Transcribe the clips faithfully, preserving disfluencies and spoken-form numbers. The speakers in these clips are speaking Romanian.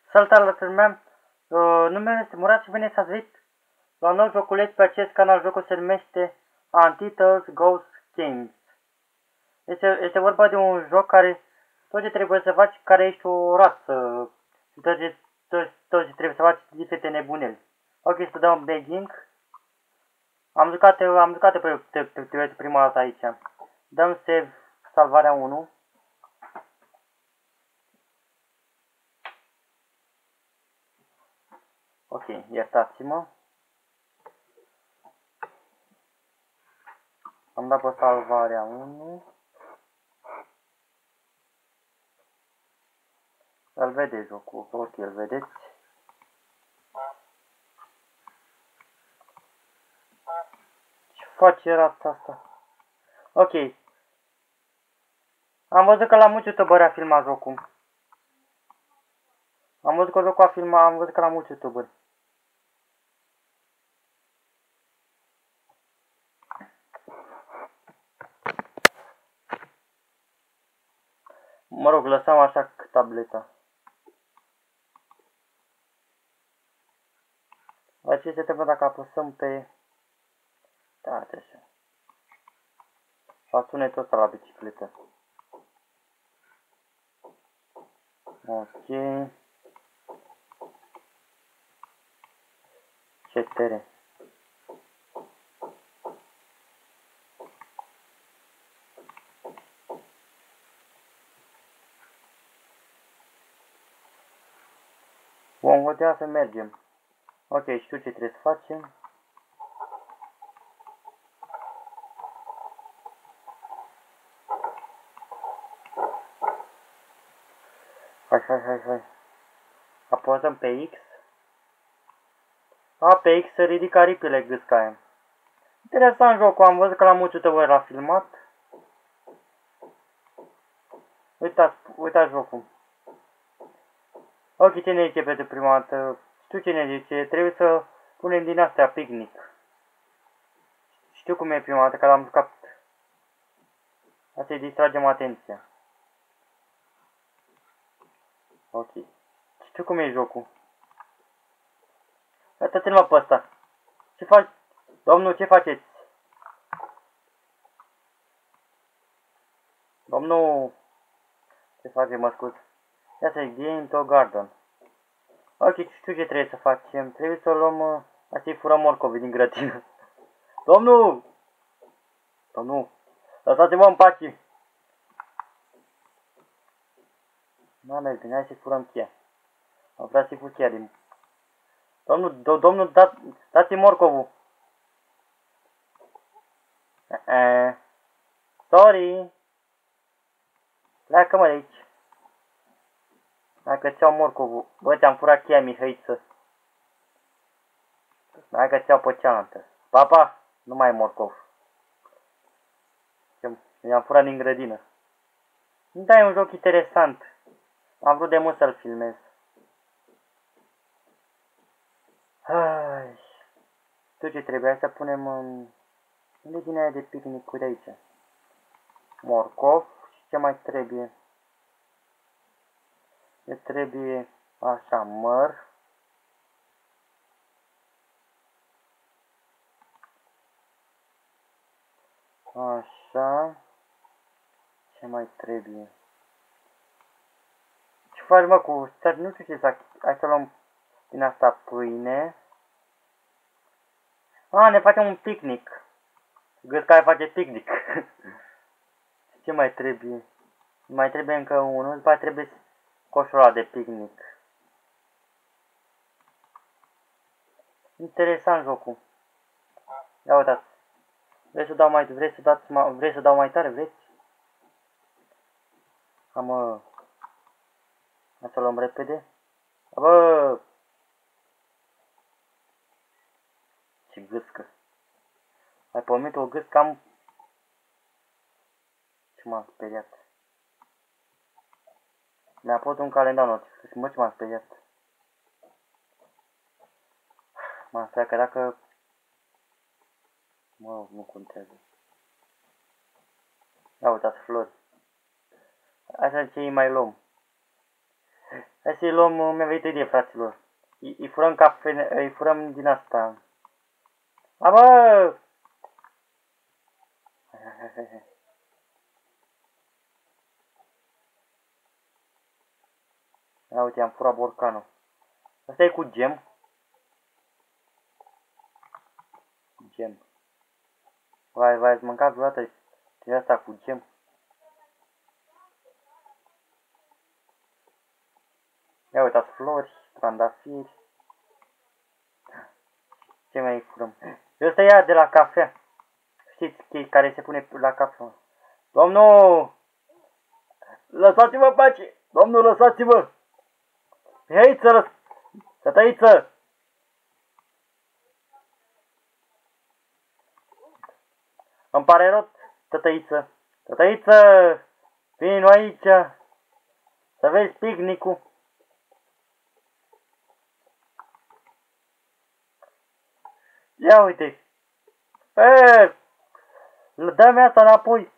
Salutare la mea, uh, numele este Murat și bine s-ați venit la un nou joculeț pe acest canal. Jocul se numește Untitled Goose Games. Este, este vorba de un joc care tot ce trebuie să faci, care ești o rață, tot ce, tot, tot ce trebuie să faci diferite nebuneli. Ok, să dăm begging. Am jucat, am jucat pe, pe, pe, pe prima dată aici. Dăm save, salvarea unu. Ok, iertați-mă. Am dat pe salvarea unu. Îl vedeți jocul, ok, îl vedeți. Ce face rata asta? Ok. Am văzut că la mulți youtuberi a filmat jocul. Am văzut că jocul a filmat, am văzut că la mulți youtuberi. Mă rog, lăsăm așa tableta. La ce se întâmplă dacă apăsăm pe... Da, așa. Fa sunetul ăsta la bicicletă. Ok. Ce tere. Vom putea să mergem. Ok, știu ce trebuie să facem. Hai, hai, hai, hai. Apăsăm pe X. A, pe X se ridică aripile gâscaie. Interesant jocul, am văzut că la mulți youtuberi l-a filmat. Uitați, uitați jocul. Ok, ce ne zice pentru prima dată? Știu ce ne zice, trebuie să punem din astea picnic. Știu cum e prima dată, că l-am jucat. Asta-i distragem atenția. Ok. Știu cum e jocul. Uitați-l pe ăsta. Ce faci? Domnul, ce faceți? Domnul... Ce face, mă scuz? Ia să-i game to garden. Ok, știu ce trebuie să facem. Trebuie să luăm... Asta-i furăm morcovi din grădină. Domnul! Domnul! Lăsați-mă în pace! Nu merg bine, hai să-i furăm cheia. Am vrea să-i fur cheia din... Domnul, do, domnul, da, dați-mi morcovul! Uh -uh. Sorry! Pleacă-mă de aici! Dacă ți-au morcovul... Bă, ți-am furat cheia, Mihăiță! Dacă ți-au pe cealaltă! Papa! Nu mai e morcov! I-am furat din grădină. Da, e un joc interesant. Am vrut de mult să-l filmez. Hai. Tu ce trebuia să punem în... Unde din aia de picnic de aici? Morcov. Și ce mai trebuie? Ne trebuie așa, măr. Așa. Ce mai trebuie? Ce faci, mă, cu... Nu știu ce să... Hai să luăm din asta pâine. A, ne facem un picnic. Gâscaia face picnic. Ce mai trebuie? Mai trebuie încă unul. După aceea trebuie coșul de picnic. Interesant jocul. Ia uitați. Vrei să dau mai... Vrei să dați... Vrei să dau mai tare? Vreți? Am... Hai să luăm repede. Bă! Ce gâscă. Ai pomit o gâscă, am... Ce m-am speriat. Mi-a pus un calendar notificat. Mă, ce m-am speriat. M-am speriat că dacă... Mă, nu contează. Ia uitați, flori. Așa ce îi mai luăm. Hai să-i luăm, mi-a venit o idee, fraților. Îi furăm cafene, îi furăm din asta. A, bă! Hai, hai, hai, hai. Ia uite, am furat borcanul. Asta e cu gem. Gem. Vai, vai, ați mâncat vreodată din asta cu gem? Ia uitați, flori, trandafiri. Ce mai furăm? Ăsta e de la cafea. Știți, care se pune la cafea. Domnul! Lăsați-mă în pace! Domnul, lăsați-mă! Tătăiță, lăs... Tătăiță! Îmi pare rău, tătăiță. Tătăiță! Vino aici! Să vezi picnicul. Ia uite! Eee! Dă-mi asta înapoi!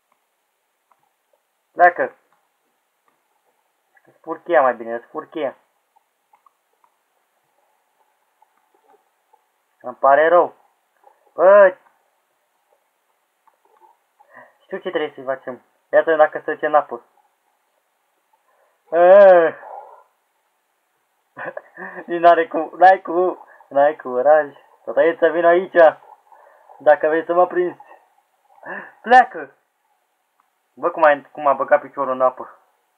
Pleacă! Spur cheia mai bine, spur cheia. Îmi pare rău. Bă! Știu ce trebuie să-i facem. Iată dacă se duce în apă. N-are cu... N-ai cu... N-ai curaj. Tătăiță, vin aici. Dacă vrei să mă prinzi. Pleacă! Bă, cum, ai, cum a băgat piciorul în apă.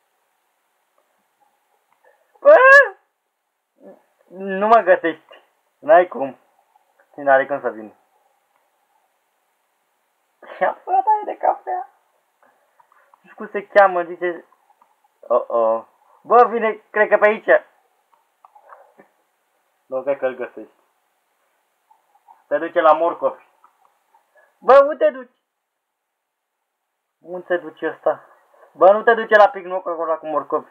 Bă! Nu mă găsești. N-ai cum. N-are cum să vin. Ia fără taie de cafea. Nu știu cum se cheamă, zice... Oh, oh. Bă, vine, cred că pe aici. Nu cred că-l găsești. Se duce la morcovi. Bă, unde te duci? Unde se duce ăsta? Bă, nu te duce la picnicul acolo cu morcovi.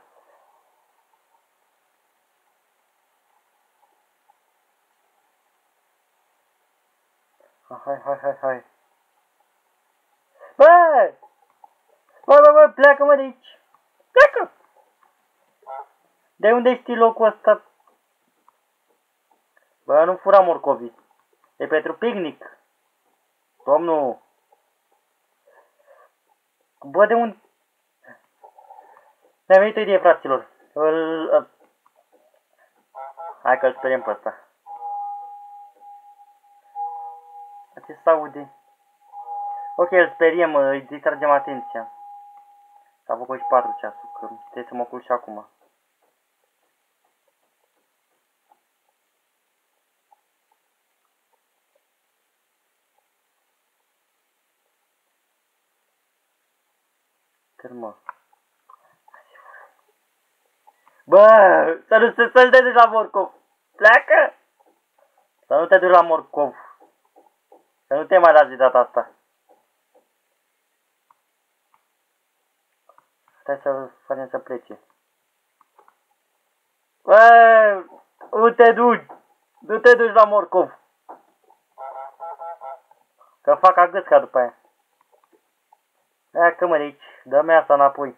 Hai, hai, hai, hai. Bă! Bă, bă, bă, pleacă-mă de aici. Pleacă! De unde știi locul ăsta? Bă, nu fura morcovii. E pentru picnic. Domnul. Bă, de unde? Ne-a venit o idee, fraților. Îl... Hai că-l speriem pe ăsta. Ce s-aude? Ok, îl speriem, îi distragem atenția. S-a făcut și patru ceasul, că trebuie să mă culc și acum. Cârmă. Bă, să nu să, să te duci la morcov. Pleacă! Să nu te duci la morcov. Să nu te mai lași de data asta. Stai să facem să plece. Bă, nu te duci. Nu te duci la morcov. Că fac agăsca după aia. Ia că mă de aici. Dă-mi asta înapoi.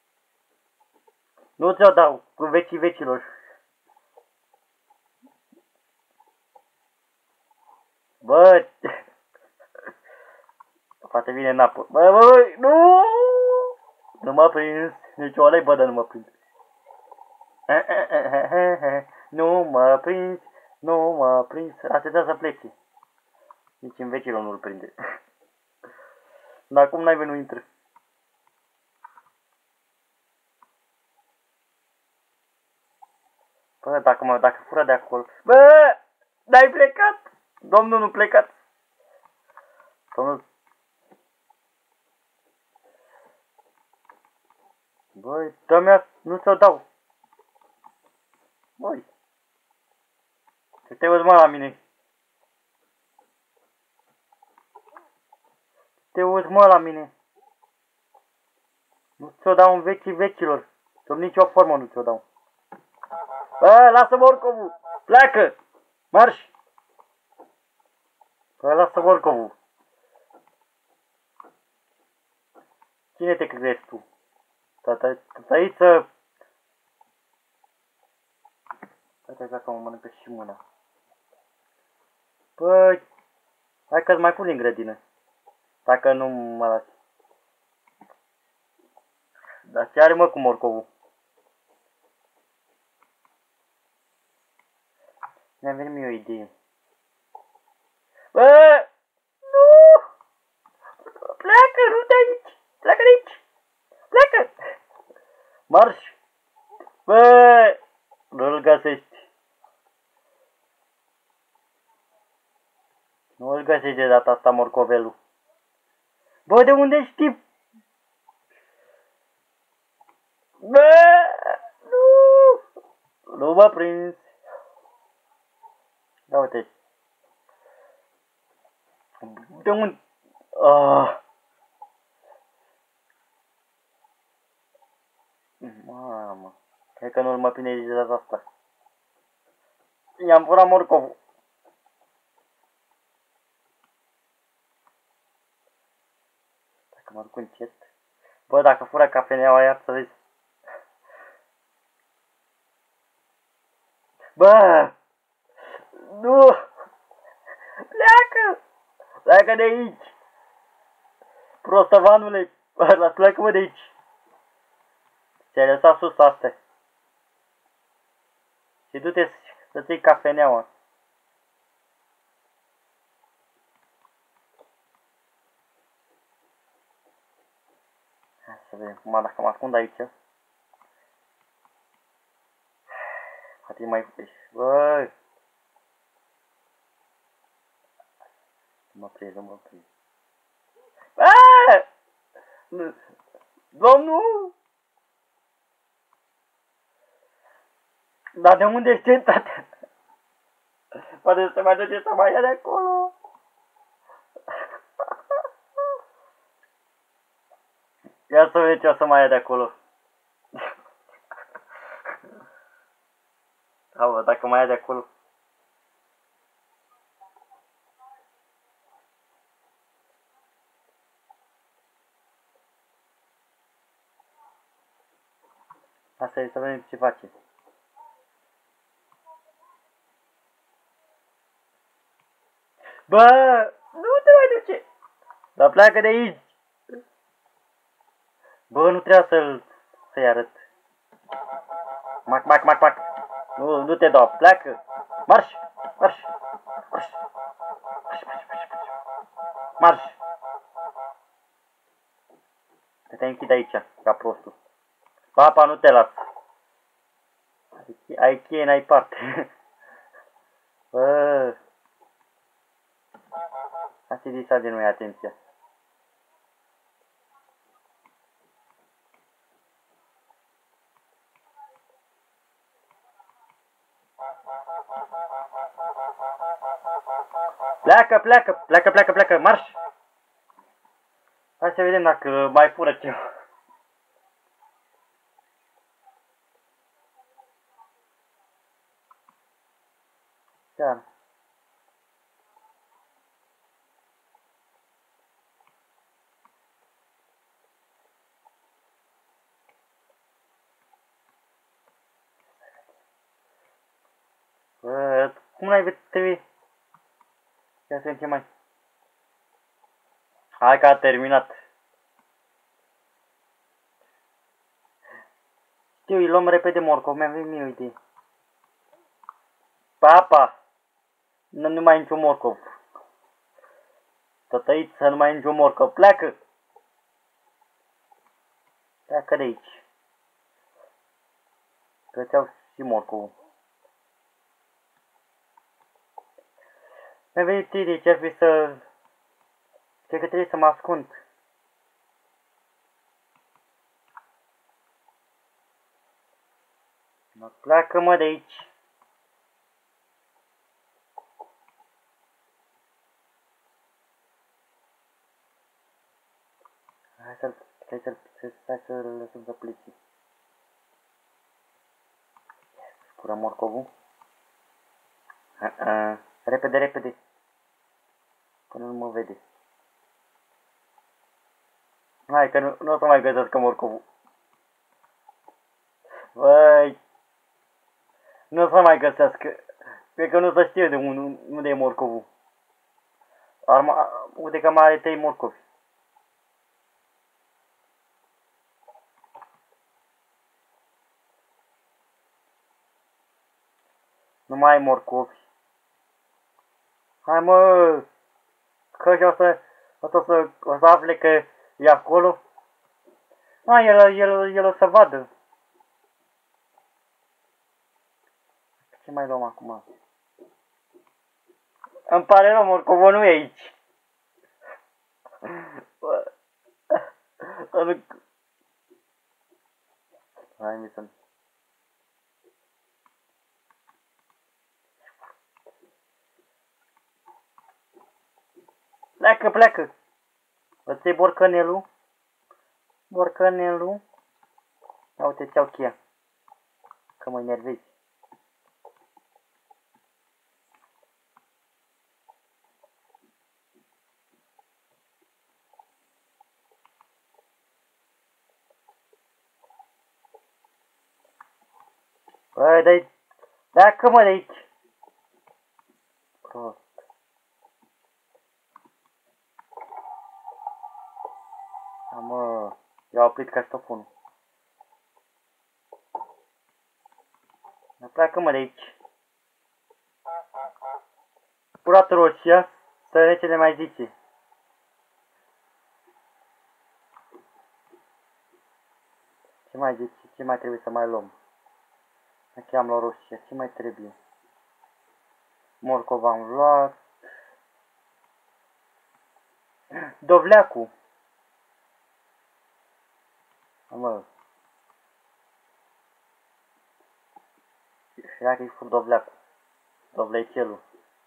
Nu ți-o dau cu vecii vecilor. Bă! Poate vine în apă. Bă, bă, bă, nu! Nu mă prins. Nici o alei, bă, dar nu mă prins. Nu mă prins. Nu mă prins. Aștepta să plece. Nici în vecilor nu-l prinde. Dar acum n-ai venit, nu intră. Bă, dacă mă, dacă fură de acolo. Bă! N-ai plecat! Domnul, nu plecat! Domnul... Băi, dă-mi, nu ți-o dau. Băi. Să te uzi, mă, la mine. Te uzi, mă, la mine. Nu ți-o dau în vecii vecilor. Sub nicio formă nu ți-o dau. Bă, lasă-mă orcovul. Pleacă. Marș. Bă, lasă-mă orcovul. Cine te crezi tu? Tătăiță. Uite dacă mă mănâncă și mâna. Păi, hai că-ți mai pun din grădină. Dacă nu mă lași. Dar ce are mă cu morcovul? Mi-a venit mie o idee. Bă! Nu! Pleacă, nu de aici! Pleacă de aici! Pleacă! Marș! Bă! Nu-l găsești. Nu-l găsești de data asta, morcovelul. Bă, de unde știi? Bă! Nu! Nu m-a prins. Da, uite. De unde? Ah. Mamă. Cred că nu-l mă prinde de data asta. I-am furat morcovul. Dacă mă duc încet. Bă, dacă fură cafeneaua aia, să vezi. Bă! Nu! Pleacă! Pleacă de aici! Prostăvanule! Ăla, pleacă-mă de aici! Ți-ai lăsat sus astea. Și du-te să-ți iei cafeneaua. Hai să vedem cum dacă mă ascund aici. Poate mai... Băi! Mă prind, mă prind. Aaaa! Domnul! Dar de unde ești centrat? Poate să se mai duce să mai ia de acolo. Ia să vedem ce o să mai ia de acolo. Da, bă, dacă mai ia de acolo. Asta e, să vedem ce face. Bă, nu te mai duce. Dar pleacă de aici. Bă, nu trebuia să-l să-i arăt. Mac, mac, mac, mac. Nu, nu te dau, pleacă. Marș, marș, marș. Marș, marș, marș, marș. Marș. Că te închid aici, ca prostul. Papa, nu te las. Ai cheie, n-ai parte. Bă. Asta e disa de noi, atenția. Pleacă, pleacă, pleacă, pleacă, pleacă, marș! Hai să vedem dacă mai fură ceva. Da. Bă, cum n-ai trebuit? Ia să vedem ce mai. Hai că a terminat. Știu, îi luăm repede morcov, mi-a venit mie o idee. Papa! Nu, nu mai e nicio morcov. Tot aici să nu mai e nicio morcov. Pleacă! Pleacă de aici. Că ți-au și morcovul. Mi-a venit idee ce ar fi să... Cred că trebuie să mă ascund. Mă pleacă, mă, de aici. Hai să-l... Hai să-l... Hai să-l lăsăm să plece. Fură morcovul. Uh -uh. Repede, repede. Până nu mă vede. Hai că nu, nu o să mai găsească morcovul. Băi. Nu o să mai găsească. Cred că nu se știe de unde, unde e morcovul. Arma, uite că mai are trei morcovi. Nu mai ai morcovi. Hai mă! Că și o să, o să, o să afle că e acolo. A, el, el, el o să vadă. Ce mai luăm acum? Îmi pare rău, morcovul nu e aici. Hai, mi să... Pleacă, pleacă! Îți iei borcanelul? Borcanelul? Ia uite, ți-au cheia. Că mă enervezi. Băi, dai... Pleacă, mă, de aici! Prost. Da, mă... I-a oprit caștofonul. Pleacă, mă, de aici. Curat roșia, să rece ne mai zice. Ce mai zice? Ce mai trebuie să mai luăm? Aici am la roșia. Ce mai trebuie? Morcov am luat. Dovleacul. Mă. Și dacă îi fur dovleacul. Dovlecelul.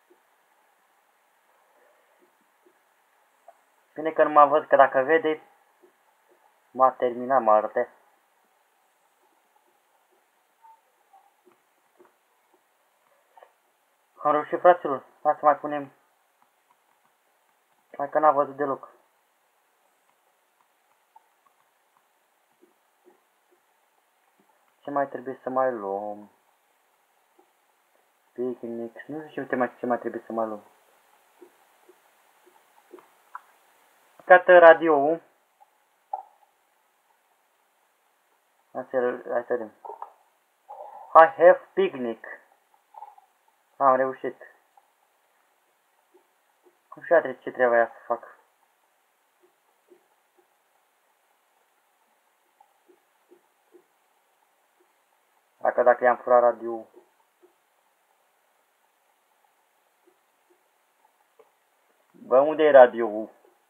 Bine că nu m-am văzut, că dacă vede, m-a terminat, m-a arătat. Am reușit, fraților. Hai să mai punem. Hai că n-a văzut deloc. Ce mai trebuie să mai luăm? Picnic. Nu știu ce mai, ce mai trebuie să mai luăm. Cată radio-ul. Hai să vedem. I have picnic. Am reușit. Nu știu ce trebuia să fac. Dacă dacă i-am furat radio. Bă, unde e radio-ul?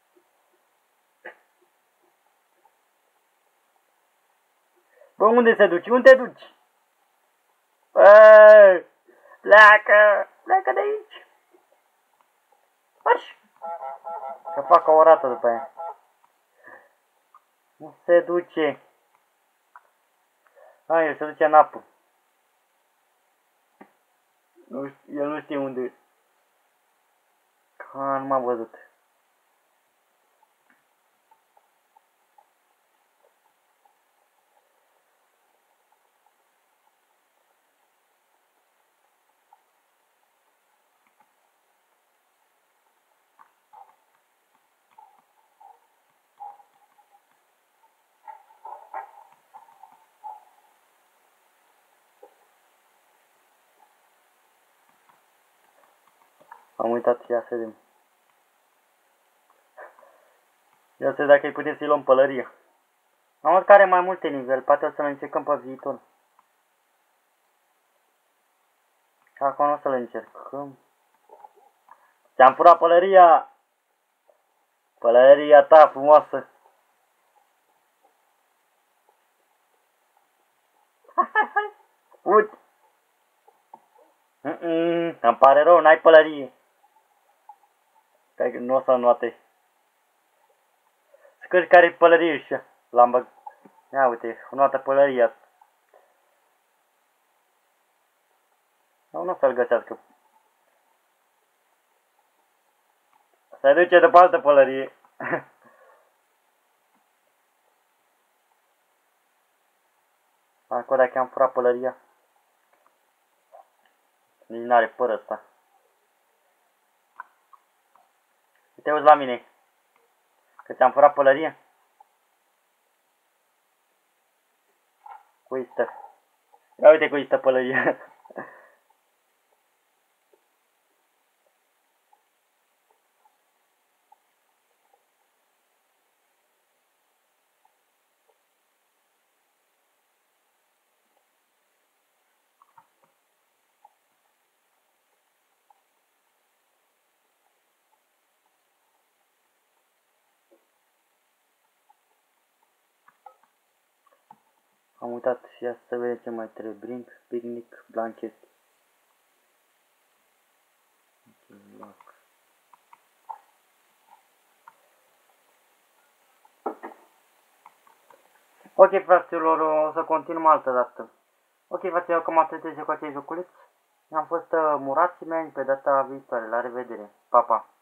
Bă, unde se duci? Unde te duci? Bă, pleacă! Pleacă de aici! Marș! Că fac o rată după aia. Nu se duce. A, el se duce în apă. Nu știu, el nu știe unde. Că nu m-a văzut. Am uitat, ia să vedem. Ia să vedem dacă îi putem să-i luăm pălăria. Am văzut că are mai multe nivel, poate o să-l încercăm pe viitor. Și acum o să-l încercăm. Ți-am furat pălăria! Pălăria ta frumoasă! Hai, hai, hai! Uite! Mm-mm, îmi pare rău, n-ai pălărie. Că nu o să note. Scări care-i pălărie și l-am băg... Ia uite, o notă pălăria. Nu, nu o să-l găsească. Se duce după altă pălărie. Acum dacă am furat pălăria. Nici n-are păr ăsta. Te uiți la mine. Că ți-am furat pălărie? Cui stă? Ia uite cui stă pălărie. Am uitat și ia să vedem ce mai trebuie. Brink, picnic, blanket. Ok, fraților, o să continuăm altă dată. Ok, fraților, cam atât de cu acei joculeți. Am fost uh, Murat și pe data viitoare. La revedere. Pa, pa!